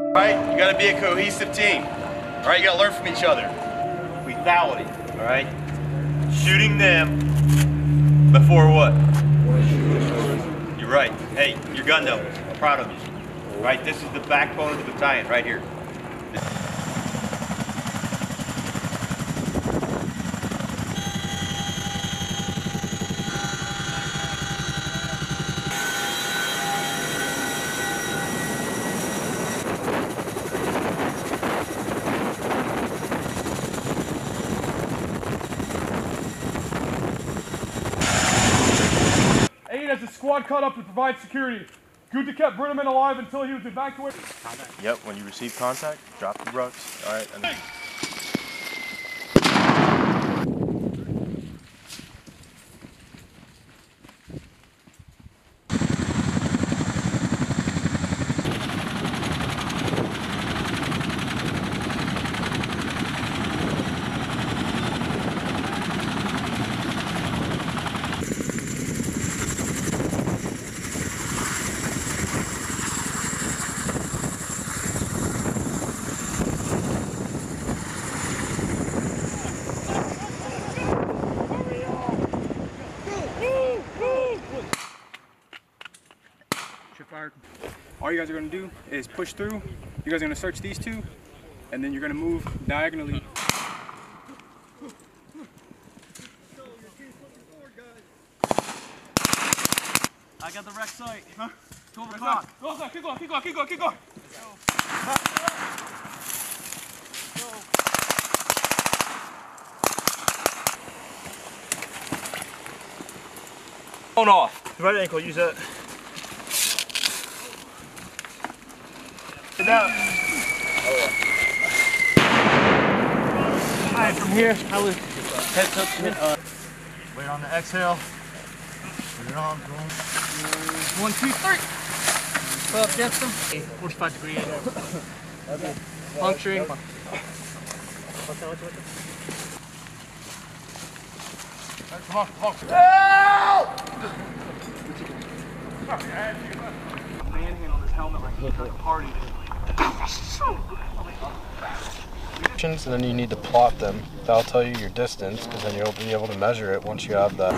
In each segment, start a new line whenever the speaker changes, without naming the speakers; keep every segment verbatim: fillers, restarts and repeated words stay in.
All right, you gotta be a cohesive team. All right, you gotta learn from each other. Lethality, all right? Shooting them before what? You're right. Hey, your gun doubles. I'm proud of you. All right, this is the backbone of the battalion right here.
As the squad caught up to provide security. Guta kept Britterman alive until he was evacuated.
Yep, when you receive contact, drop the rucks. All right. And
all you guys are going to do is push through. You guys are going to search these two, and then you're going to move diagonally.
I got the wreck site. Huh? twelve o'clock.
Go, go, keep going, keep going, keep going, keep going.
On off. Right ankle, use that. Down. Oh, yeah. Alright, from here, I would head up, hit, uh, wait on the exhale. Put it on, boom. One, two, three. Pull up against them. forty-five degree angle. Okay. Puncturing. Watch out, watch out, watch out. Come on, come on.
Manhandle this helmet like he's like a party.
And then you need to plot them. That'll tell you your distance, because then you'll be able to measure it once you have that.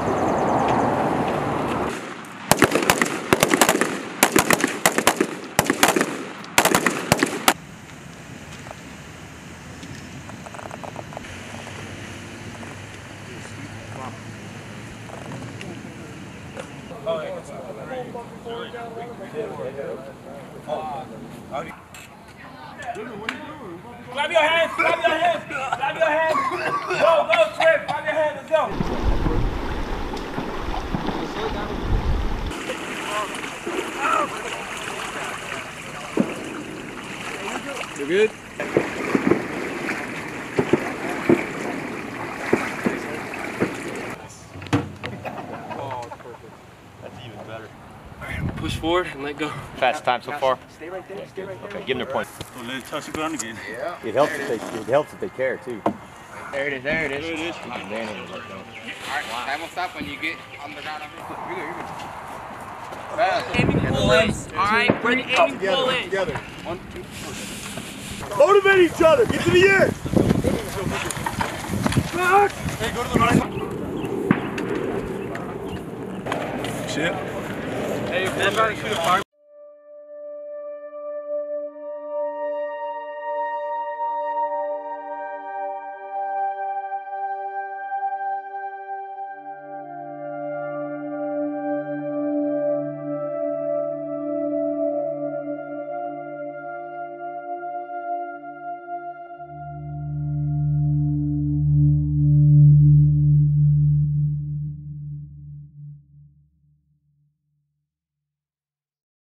Grab your hands, grab your hands, grab your hands. Go, go, Trip, grab your hands, let's go.
You're good?
Push forward and let go.
fast time so far.
Stay right there, stay right there.
Okay, give them their point.
Well, let it touch the ground again.
Yeah. It helps if they it helps if they care too.
There it is, there it is.
There it is.
Alright, time will stop when you get on the ground. You're good, you're good. Fast.
Aiming pull in. Alright, we're aiming pull in.
Together. One, two, three.
Motivate each other. Get to the air.
Hey, go to the right. Shit.
Hey, if we're trying to shoot a fire